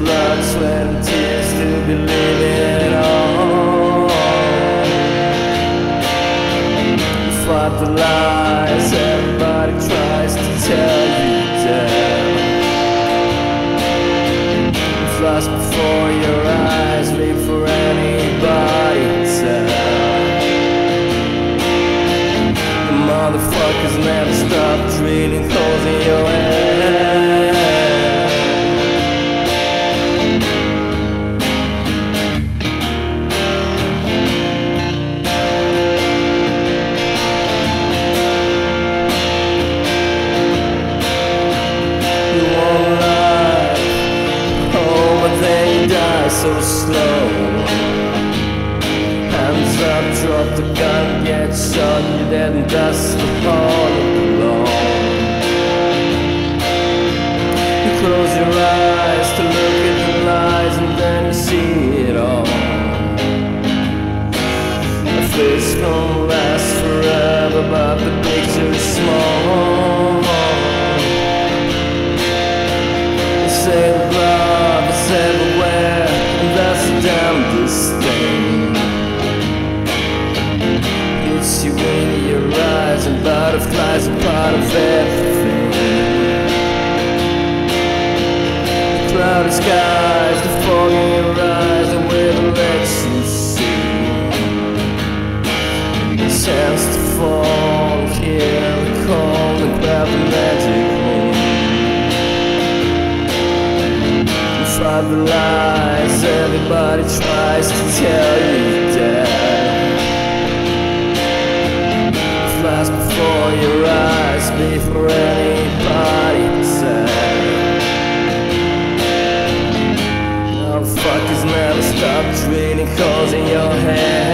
blood, sweat and tears to believe it all. You fight the lies everybody tries to tell you down. You flash before your eyes, leave for anybody to tell. The motherfuckers never stop drilling holes in your head. So slow. Hands up, drop the gun, get shot, you're dead and dust all alone. You close your eyes to look at the lies and then you see it all. A face don't last forever, but the picture is small. You say the love is everywhere, that's the damn disdain. Hits you in your eyes, and butterflies are part of everything. The cloudy skies, the fog in your eyes, the way that lets you see. The chance to fall, hear the call, and grab the magic ring. Fight the lies everybody tries to tell you down. Flash before your eyes, before anybody said. Motherfuckers never stop drilling holes in your head.